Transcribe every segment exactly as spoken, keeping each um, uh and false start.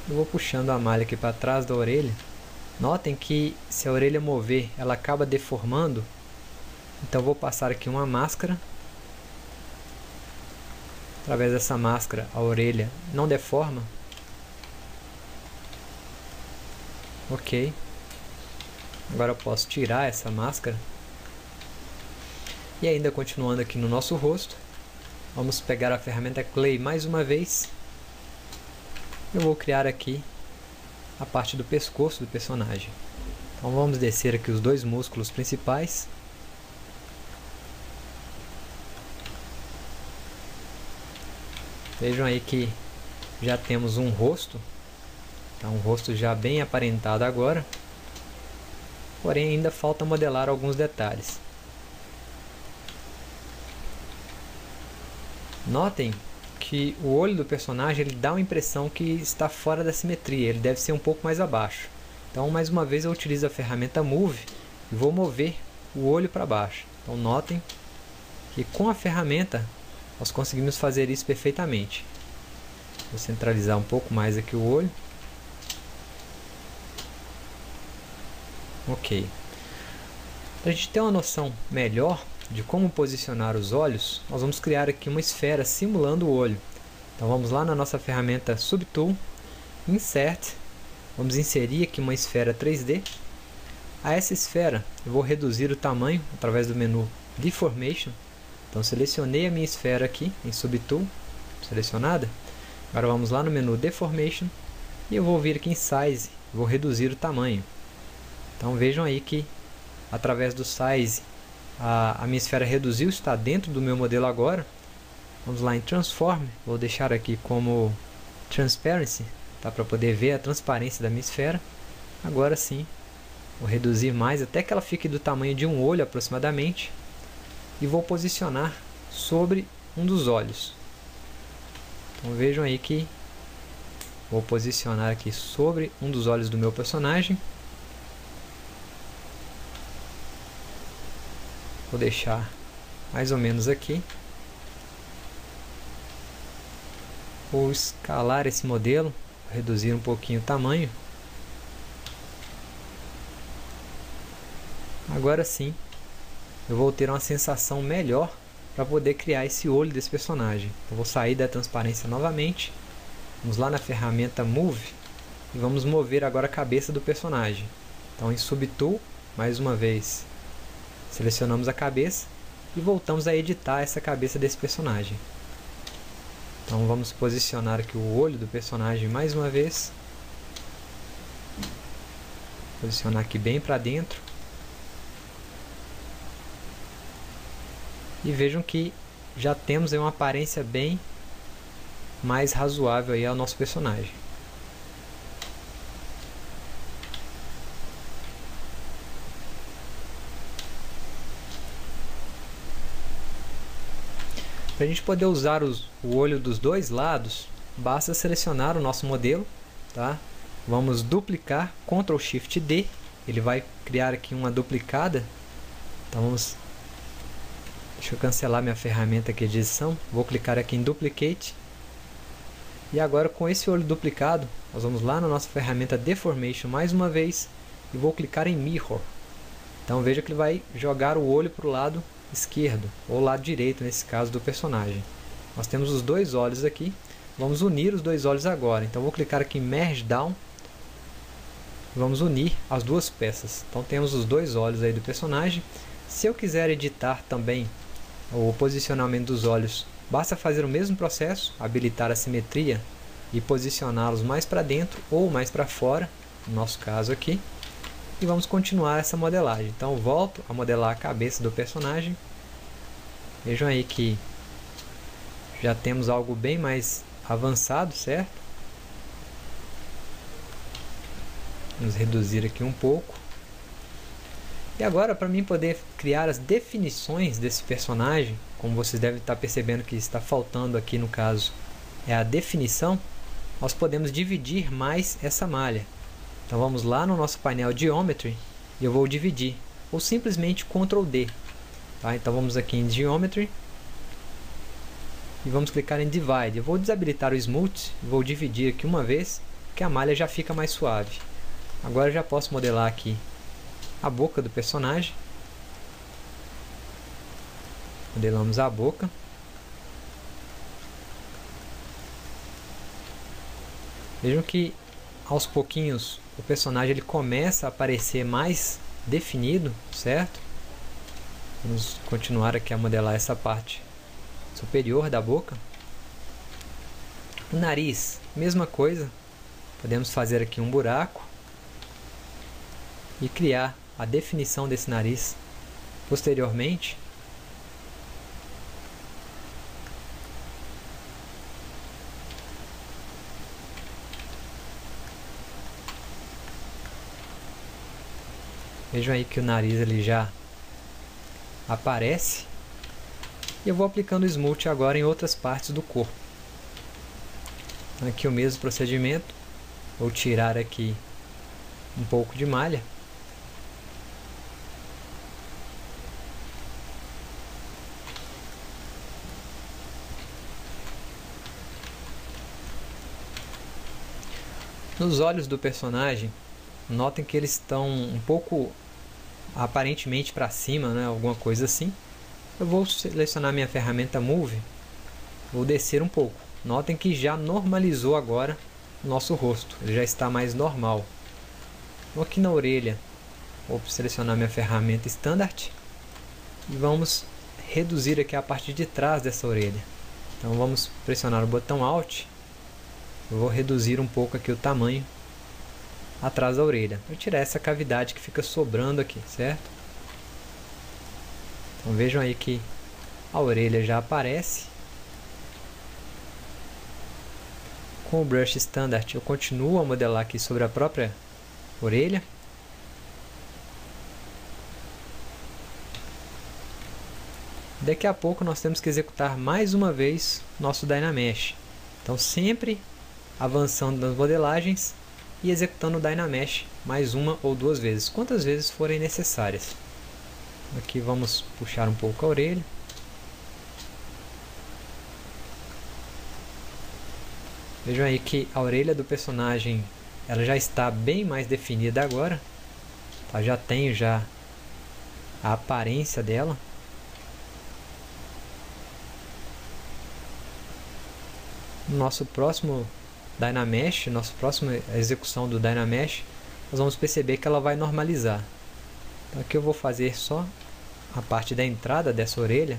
Eu vou puxando a malha aqui para trás da orelha. Notem que se a orelha mover, ela acaba deformando. Então vou passar aqui uma máscara. Através dessa máscara a orelha não deforma. Ok. Agora eu posso tirar essa máscara. E ainda continuando aqui no nosso rosto, vamos pegar a ferramenta Clay mais uma vez. Eu vou criar aqui a parte do pescoço do personagem. Então vamos descer aqui os dois músculos principais. Vejam aí que já temos um rosto. Tá um rosto já bem aparentado agora. Porém ainda falta modelar alguns detalhes. Notem que o olho do personagem ele dá uma impressão que está fora da simetria, ele deve ser um pouco mais abaixo. Então mais uma vez eu utilizo a ferramenta Move e vou mover o olho para baixo. Então notem que com a ferramenta nós conseguimos fazer isso perfeitamente. Vou centralizar um pouco mais aqui o olho. Ok. Para a gente ter uma noção melhor de como posicionar os olhos, nós vamos criar aqui uma esfera simulando o olho. Então vamos lá na nossa ferramenta Subtool, Insert, vamos inserir aqui uma esfera três D. A essa esfera eu vou reduzir o tamanho através do menu Deformation. Então selecionei a minha esfera aqui em Subtool, selecionada. Agora vamos lá no menu Deformation e eu vou vir aqui em Size, vou reduzir o tamanho. Então vejam aí que através do Size a, a minha esfera reduziu, está dentro do meu modelo agora. Vamos lá em Transform, vou deixar aqui como Transparency, tá, para poder ver a transparência da minha esfera. Agora sim, vou reduzir mais até que ela fique do tamanho de um olho aproximadamente. E vou posicionar sobre um dos olhos. Então vejam aí que vou posicionar aqui sobre um dos olhos do meu personagem. Vou deixar mais ou menos aqui. Vou escalar esse modelo, reduzir um pouquinho o tamanho. Agora sim, eu vou ter uma sensação melhor para poder criar esse olho desse personagem. Eu vou sair da transparência novamente. Vamos lá na ferramenta Move e vamos mover agora a cabeça do personagem. Então em Subtool, mais uma vez, selecionamos a cabeça e voltamos a editar essa cabeça desse personagem. Então vamos posicionar aqui o olho do personagem mais uma vez. Posicionar aqui bem para dentro. E vejam que já temos aí uma aparência bem mais razoável aí ao nosso personagem. Para a gente poder usar os, o olho dos dois lados, basta selecionar o nosso modelo, tá? Vamos duplicar, control shift D, ele vai criar aqui uma duplicada. Então vamos, deixa eu cancelar minha ferramenta aqui de edição, vou clicar aqui em Duplicate. E agora com esse olho duplicado, nós vamos lá na nossa ferramenta Deformation mais uma vez e vou clicar em Mirror. Então veja que ele vai jogar o olho para o lado esquerdo, ou lado direito nesse caso do personagem. Nós temos os dois olhos aqui, vamos unir os dois olhos agora. Então vou clicar aqui em Merge Down, vamos unir as duas peças. Então temos os dois olhos aí do personagem. Se eu quiser editar também o posicionamento dos olhos, basta fazer o mesmo processo, habilitar a simetria e posicioná-los mais para dentro ou mais para fora, no nosso caso aqui. E vamos continuar essa modelagem. Então volto a modelar a cabeça do personagem. Vejam aí que já temos algo bem mais avançado, certo? Vamos reduzir aqui um pouco. E agora, para mim poder criar as definições desse personagem, como vocês devem estar percebendo que está faltando aqui no caso, é a definição, nós podemos dividir mais essa malha. Então vamos lá no nosso painel Geometry e eu vou dividir, ou simplesmente control D. Tá? Então vamos aqui em Geometry e vamos clicar em Divide. Eu vou desabilitar o Smooth, vou dividir aqui uma vez que a malha já fica mais suave. Agora eu já posso modelar aqui a boca do personagem. Modelamos a boca. Vejam que aos pouquinhos o personagem ele começa a aparecer mais definido, certo? Vamos continuar aqui a modelar essa parte superior da boca. O nariz, mesma coisa. Podemos fazer aqui um buraco e criar a definição desse nariz posteriormente. Vejam aí que o nariz ele já aparece. E eu vou aplicando o smooth agora em outras partes do corpo. Aqui o mesmo procedimento. Vou tirar aqui um pouco de malha. Nos olhos do personagem, notem que eles estão um pouco aparentemente para cima, né? Alguma coisa assim. Eu vou selecionar minha ferramenta Move, vou descer um pouco. Notem que já normalizou agora o nosso rosto, ele já está mais normal. Vou aqui na orelha, vou selecionar minha ferramenta Standard e vamos reduzir aqui a parte de trás dessa orelha. Então vamos pressionar o botão Alt. Eu vou reduzir um pouco aqui o tamanho atrás da orelha, para tirar essa cavidade que fica sobrando aqui, certo? Então vejam aí que a orelha já aparece. Com o Brush Standard eu continuo a modelar aqui sobre a própria orelha. Daqui a pouco nós temos que executar mais uma vez nosso Dynamesh. Então sempre avançando nas modelagens e executando o Dynamesh mais uma ou duas vezes, quantas vezes forem necessárias. Aqui vamos puxar um pouco a orelha. Vejam aí que a orelha do personagem ela já está bem mais definida agora. Tá? Já tenho já a aparência dela. No nosso próximo Dynamesh, nossa próxima execução do Dynamesh, nós vamos perceber que ela vai normalizar. Então aqui eu vou fazer só a parte da entrada dessa orelha.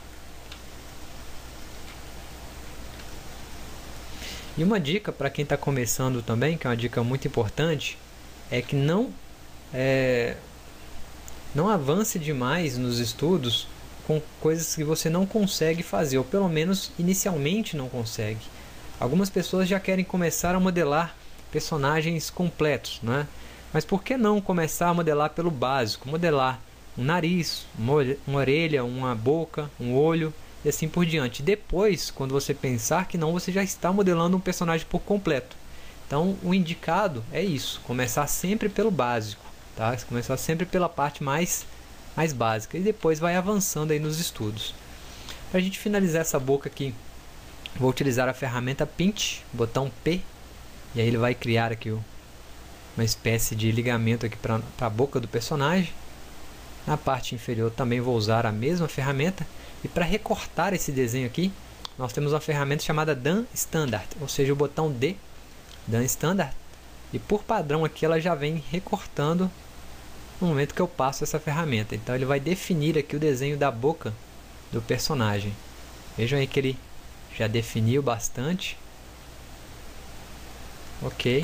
E uma dica para quem está começando também, que é uma dica muito importante, é que não, é, não avance demais nos estudos com coisas que você não consegue fazer, ou pelo menos inicialmente não consegue. Algumas pessoas já querem começar a modelar personagens completos, né? Mas por que não começar a modelar pelo básico? Modelar um nariz, uma orelha, uma boca, um olho e assim por diante. Depois, quando você pensar que não, você já está modelando um personagem por completo. Então, o indicado é isso, começar sempre pelo básico, tá? Começar sempre pela parte mais, mais básica e depois vai avançando aí nos estudos. Para a gente finalizar essa boca aqui, vou utilizar a ferramenta Pinch, botão P, e aí ele vai criar aqui uma espécie de ligamento aqui para a boca do personagem. Na parte inferior também vou usar a mesma ferramenta. E para recortar esse desenho aqui, nós temos uma ferramenta chamada Dan Standard, ou seja, o botão D, Dan Standard. E por padrão aqui ela já vem recortando no momento que eu passo essa ferramenta. Então ele vai definir aqui o desenho da boca do personagem. Vejam aí que ele já definiu bastante. Ok.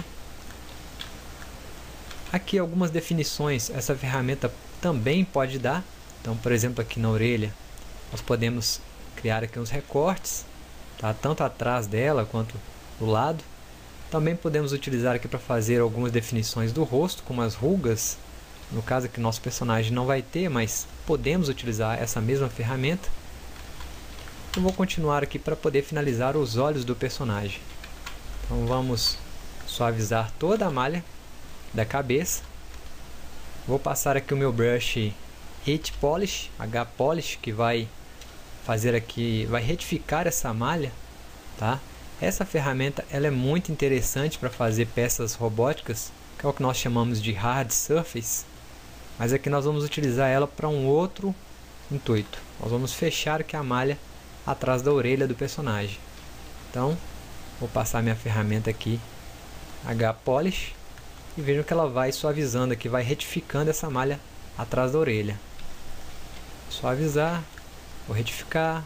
Aqui algumas definições essa ferramenta também pode dar. Então, por exemplo, aqui na orelha nós podemos criar aqui uns recortes, tá? Tanto atrás dela quanto do lado. Também podemos utilizar aqui para fazer algumas definições do rosto, como as rugas. No caso aqui nosso personagem não vai ter, mas podemos utilizar essa mesma ferramenta. Eu vou continuar aqui para poder finalizar os olhos do personagem. Então vamos suavizar toda a malha da cabeça. Vou passar aqui o meu brush Heat Polish, H Polish, que vai fazer aqui, vai retificar essa malha, tá? Essa ferramenta ela é muito interessante para fazer peças robóticas, que é o que nós chamamos de hard surface, mas aqui nós vamos utilizar ela para um outro intuito. Nós vamos fechar aqui a malha atrás da orelha do personagem. Então, vou passar minha ferramenta aqui, H-Polish, e vejam que ela vai suavizando aqui, vai retificando essa malha atrás da orelha. Suavizar, vou retificar,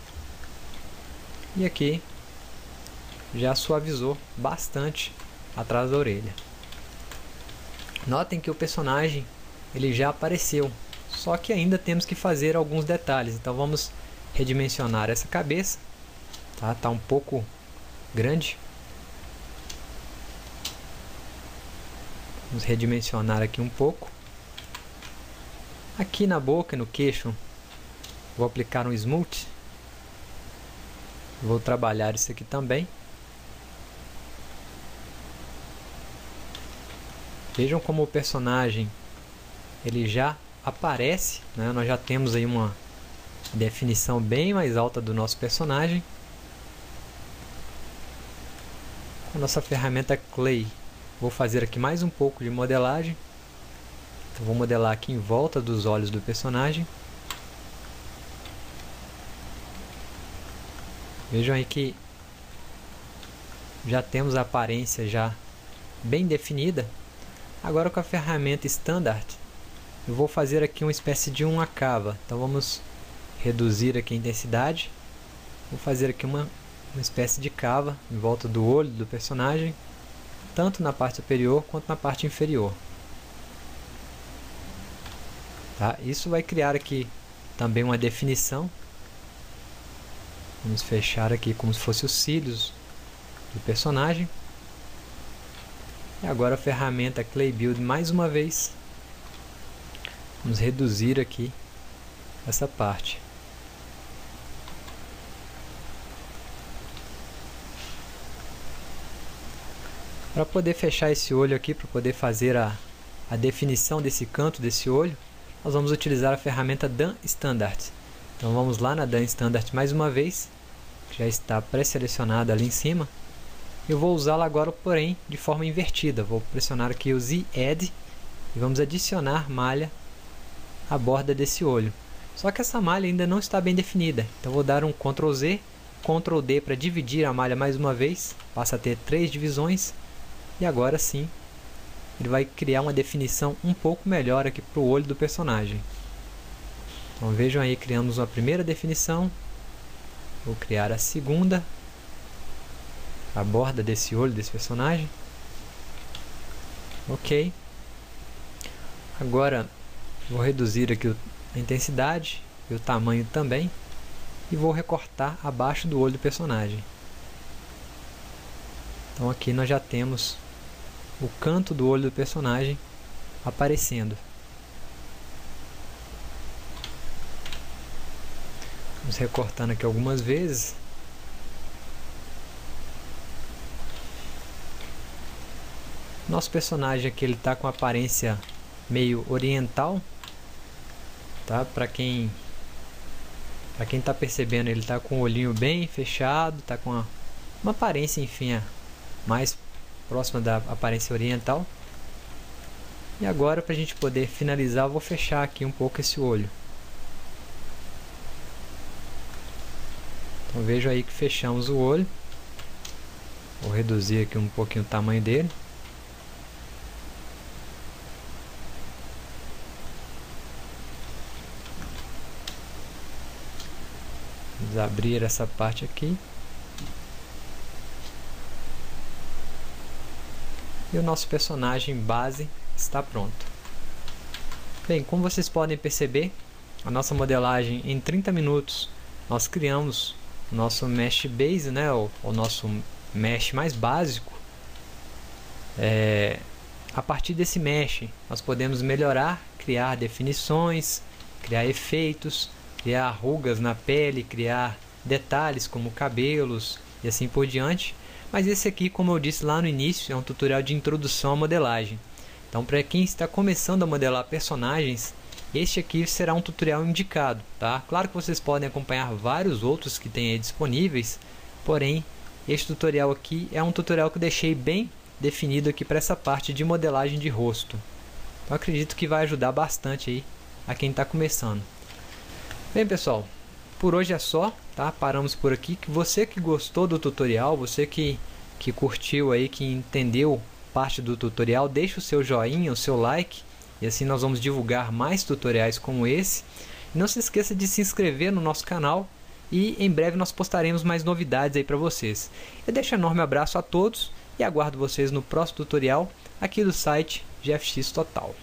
e aqui já suavizou bastante atrás da orelha. Notem que o personagem ele já apareceu, só que ainda temos que fazer alguns detalhes. Então vamos redimensionar essa cabeça, tá? Tá um pouco grande. Vamos redimensionar aqui um pouco. Aqui na boca e no queixo vou aplicar um smooth. Vou trabalhar isso aqui também. Vejam como o personagem ele já aparece, né? Nós já temos aí uma definição bem mais alta do nosso personagem. A nossa ferramenta Clay, vou fazer aqui mais um pouco de modelagem. Então, vou modelar aqui em volta dos olhos do personagem. Vejam aí que já temos a aparência já bem definida. Agora com a ferramenta Standard, eu vou fazer aqui uma espécie de uma cava. Então vamos reduzir aqui a intensidade. Vou fazer aqui uma, uma espécie de cava em volta do olho do personagem, tanto na parte superior quanto na parte inferior. Tá? Isso vai criar aqui também uma definição. Vamos fechar aqui como se fosse os cílios do personagem. E agora a ferramenta Clay Build mais uma vez. Vamos reduzir aqui essa parte. Para poder fechar esse olho aqui, para poder fazer a, a definição desse canto desse olho, nós vamos utilizar a ferramenta Dan Standard. Então vamos lá na Dan Standard mais uma vez, que já está pré-selecionada ali em cima. Eu vou usá-la agora, porém, de forma invertida. Vou pressionar aqui o Z-Add e vamos adicionar malha à borda desse olho. Só que essa malha ainda não está bem definida. Então vou dar um control Z, control D para dividir a malha mais uma vez. Passa a ter três divisões. E agora sim, ele vai criar uma definição um pouco melhor aqui para o olho do personagem. Então vejam aí, criamos uma primeira definição. Vou criar a segunda. A borda desse olho desse personagem. Ok. Agora vou reduzir aqui a intensidade e o tamanho também. E vou recortar abaixo do olho do personagem. Então aqui nós já temos o canto do olho do personagem aparecendo. Vamos recortando aqui algumas vezes. Nosso personagem aqui ele tá com aparência meio oriental, tá? Para quem para quem tá percebendo, ele tá com o olhinho bem fechado, tá com uma, uma aparência, enfim, mais próxima da aparência oriental. E agora, para a gente poder finalizar, eu vou fechar aqui um pouco esse olho. Então vejo aí que fechamos o olho. Vou reduzir aqui um pouquinho o tamanho dele. Vamos abrir essa parte aqui. E o nosso personagem base está pronto. Bem, como vocês podem perceber, a nossa modelagem em trinta minutos, nós criamos o nosso Mesh Base, né, o, o nosso Mesh mais básico. É, a partir desse Mesh, nós podemos melhorar, criar definições, criar efeitos, criar rugas na pele, criar detalhes como cabelos e assim por diante. Mas esse aqui, como eu disse lá no início, é um tutorial de introdução à modelagem. Então, para quem está começando a modelar personagens, este aqui será um tutorial indicado, tá? Claro que vocês podem acompanhar vários outros que tem aí disponíveis, porém, Este tutorial aqui é um tutorial que eu deixei bem definido aqui para essa parte de modelagem de rosto. Então acredito que vai ajudar bastante aí a quem está começando. Bem pessoal, por hoje é só, tá? Paramos por aqui. Que você que gostou do tutorial, você que, que curtiu aí, que entendeu parte do tutorial, deixa o seu joinha, o seu like, e assim nós vamos divulgar mais tutoriais como esse. E não se esqueça de se inscrever no nosso canal e em breve nós postaremos mais novidades aí para vocês. Eu deixo um enorme abraço a todos e aguardo vocês no próximo tutorial aqui do site G F X Total.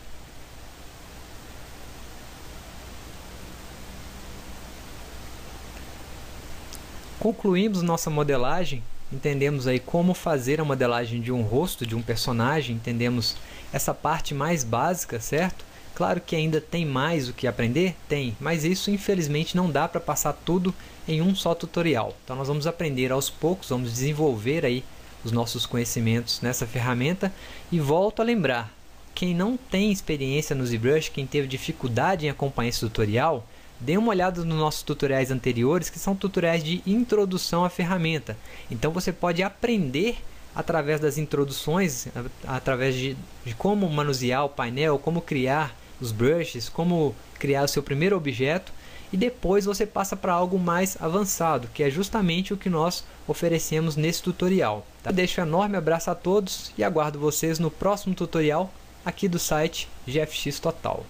Concluímos nossa modelagem, entendemos aí como fazer a modelagem de um rosto de um personagem, entendemos essa parte mais básica, certo? Claro que ainda tem mais o que aprender? Tem, mas isso infelizmente não dá para passar tudo em um só tutorial. Então nós vamos aprender aos poucos, vamos desenvolver aí os nossos conhecimentos nessa ferramenta. E volto a lembrar, quem não tem experiência no ZBrush, quem teve dificuldade em acompanhar esse tutorial, dê uma olhada nos nossos tutoriais anteriores, que são tutoriais de introdução à ferramenta. Então você pode aprender através das introduções, através de, de como manusear o painel, como criar os brushes, como criar o seu primeiro objeto, e depois você passa para algo mais avançado, que é justamente o que nós oferecemos nesse tutorial. Tá? Deixo um enorme abraço a todos e aguardo vocês no próximo tutorial aqui do site G F X Total.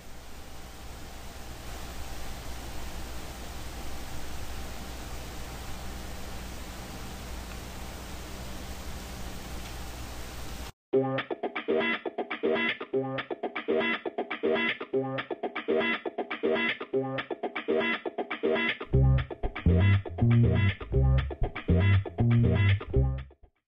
Yeah.